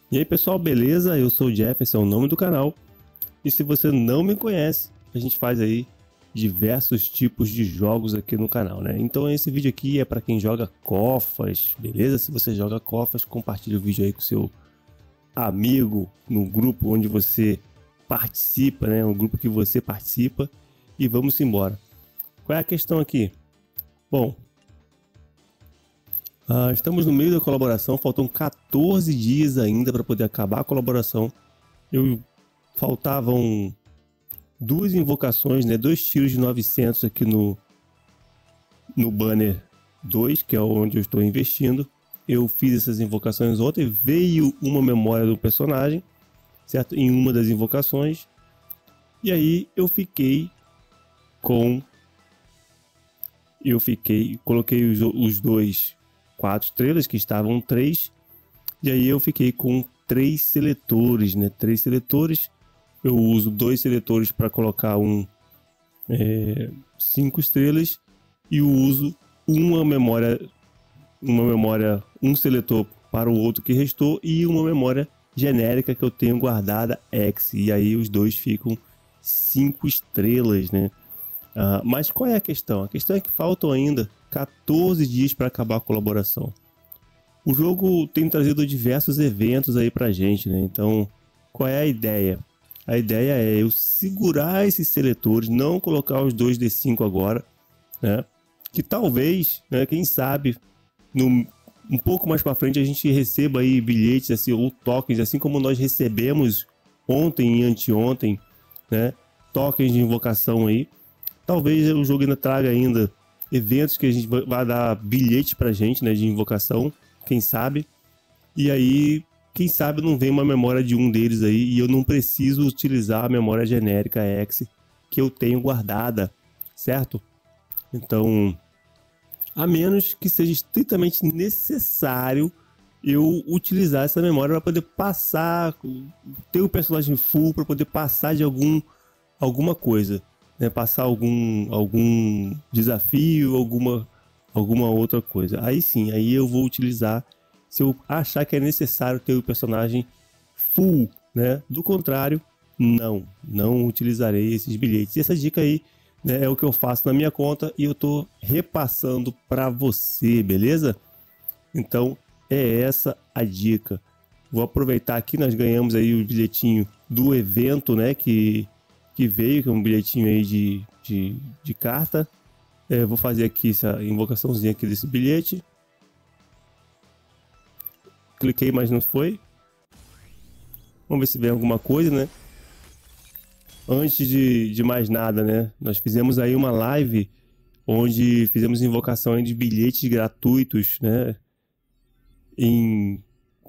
E aí pessoal, beleza? Eu sou o Jeff, esse é o nome do canal. E se você não me conhece, a gente faz aí diversos tipos de jogos aqui no canal, né? Então esse vídeo aqui é para quem joga COFAs, beleza? Se você joga COFAs, compartilha o vídeo aí com seu amigo no grupo onde você participa, né? Um grupo que você participa e vamos embora. Qual é a questão aqui? Bom, estamos no meio da colaboração, faltam 14 dias ainda para poder acabar a colaboração. Faltavam duas invocações, né? 2 tiros de 900 aqui no banner 2, que é onde eu estou investindo. Eu fiz essas invocações ontem, veio uma memória do personagem, certo? Em uma das invocações. E aí coloquei os dois 4 estrelas que estavam 3, e aí eu fiquei com 3 seletores, né? 3 seletores. Eu uso 2 seletores para colocar 5 estrelas e eu uso uma memória, um seletor para o outro que restou e uma memória genérica que eu tenho guardada X, e aí os dois ficam 5 estrelas, né? Mas qual é a questão? A questão é que faltam ainda 14 dias para acabar a colaboração. O jogo tem trazido diversos eventos aí pra gente, né? Então, qual é a ideia? A ideia é eu segurar esses seletores, não colocar os 2D5 agora, né? Que talvez, né, quem sabe, um pouco mais para frente a gente receba aí bilhetes assim, ou tokens, assim como nós recebemos ontem e anteontem, né? Tokens de invocação aí. Talvez o jogo ainda traga ainda eventos que a gente vai dar bilhete pra gente, né, de invocação, quem sabe. E aí, quem sabe não vem uma memória de um deles aí e eu não preciso utilizar a memória genérica X que eu tenho guardada, certo? Então, a menos que seja estritamente necessário eu utilizar essa memória para poder passar, ter o personagem full para poder passar de alguma coisa, né? Passar algum desafio, alguma outra coisa. Aí sim, aí eu vou utilizar se eu achar que é necessário ter o personagem full, né? Do contrário, não utilizarei esses bilhetes. E essa dica aí, né, é o que eu faço na minha conta e eu tô repassando para você, beleza? Então é essa a dica. Vou aproveitar que nós ganhamos aí o bilhetinho do evento, né, que veio, que é um bilhetinho aí de carta. Vou fazer aqui essa invocaçãozinha aqui desse bilhete. Cliquei, mas não foi. Vamos ver se vem alguma coisa, né? Antes de mais nada, né? Nós fizemos aí uma live onde fizemos invocação aí de bilhetes gratuitos, né? Em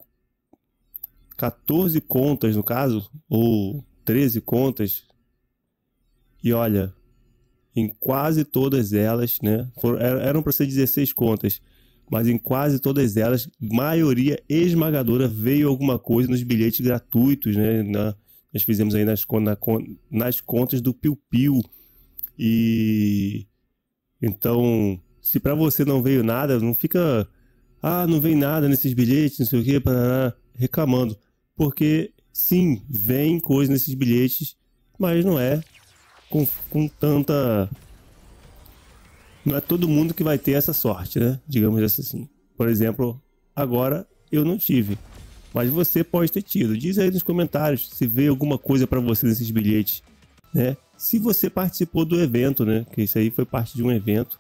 14 contas, no caso, ou 13 contas. E olha, em quase todas elas, né? Eram para ser 16 contas, mas em quase todas elas, maioria esmagadora, veio alguma coisa nos bilhetes gratuitos, né? Nós fizemos aí nas contas do Piu Piu. E então, se para você não veio nada, não fica, não veio nada nesses bilhetes, não sei o que, reclamando, porque sim, vem coisa nesses bilhetes, mas não é com tanta... Não é todo mundo que vai ter essa sorte, né? Digamos assim. Por exemplo, agora eu não tive, mas você pode ter tido. Diz aí nos comentários se veio alguma coisa para você nesses bilhetes, né? Se você participou do evento, né? Que isso aí foi parte de um evento.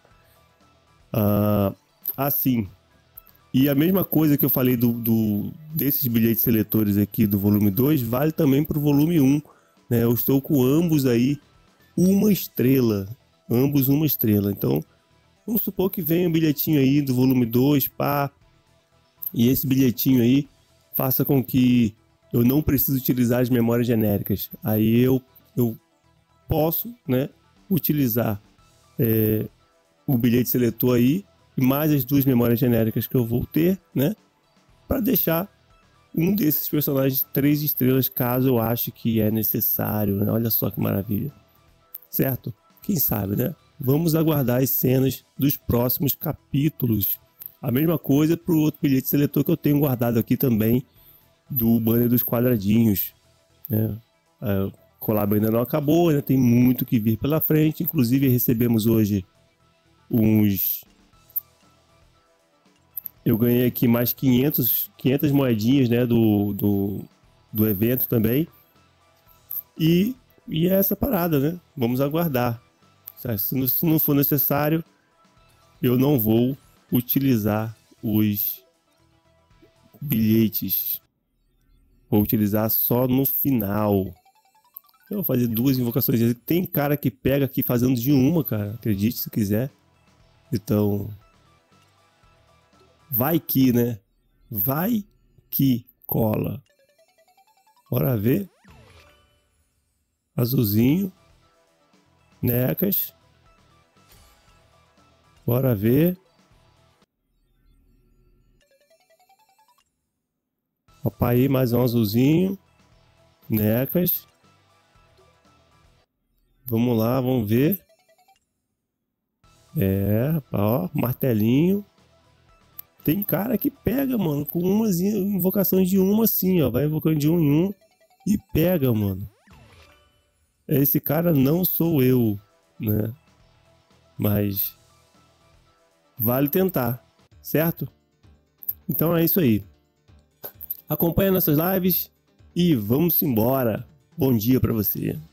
Assim. E a mesma coisa que eu falei desses bilhetes seletores aqui do volume 2, vale também para o volume 1, né? Eu estou com ambos aí uma estrela. Ambos uma estrela. Então, vamos supor que venha um bilhetinho aí do volume 2, pá. E esse bilhetinho aí faça com que eu não precise utilizar as memórias genéricas. Aí eu posso, né, utilizar o bilhete seletor aí, e mais as 2 memórias genéricas que eu vou ter, né, para deixar um desses personagens 3 estrelas, caso eu ache que é necessário, né? Olha só que maravilha. Certo? Quem sabe, né? Vamos aguardar as cenas dos próximos capítulos. A mesma coisa para o outro bilhete seletor que eu tenho guardado aqui também, do banner dos quadradinhos, né? A collab ainda não acabou, ainda tem muito que vir pela frente. Inclusive recebemos hoje uns... Eu ganhei aqui mais 500 moedinhas, né, do evento também. E é essa parada, né? Vamos aguardar. Se não for necessário, eu não vou utilizar os bilhetes. Vou utilizar só no final. Eu vou fazer 2 invocações. Tem cara que pega aqui fazendo de uma, cara. Acredite se quiser. Então... vai que, né? Vai que cola. Bora ver. Azulzinho. Necas. Bora ver. Opa aí, mais um azulzinho. Necas. Vamos lá, vamos ver. Ó, martelinho. Tem cara que pega, mano, com umas invocações de uma assim, ó. Vai invocando de um em um e pega, mano. Esse cara não sou eu, né? Mas vale tentar, certo? Então é isso aí. Acompanha nossas lives e vamos embora. Bom dia pra você.